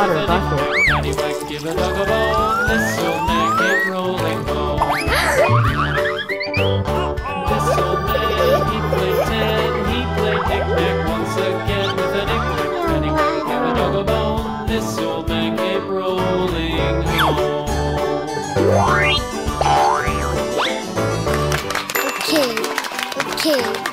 water bucket. Paddywhack, give a dog a bone. This old man came rolling home. This old man, he played ten. He played knick-knack once again with a knick-knack. Paddywhack, give a dog a bone. This old man came rolling home. Okay.